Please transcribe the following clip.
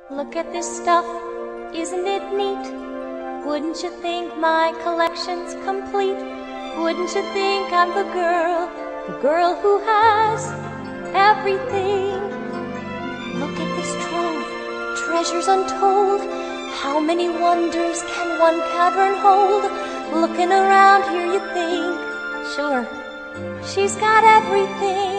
Look at this stuff, isn't it neat? Wouldn't you think my collection's complete? Wouldn't you think I'm the girl who has everything? Look at this trove, treasures untold. How many wonders can one cavern hold? Looking around here you think, sure, she's got everything.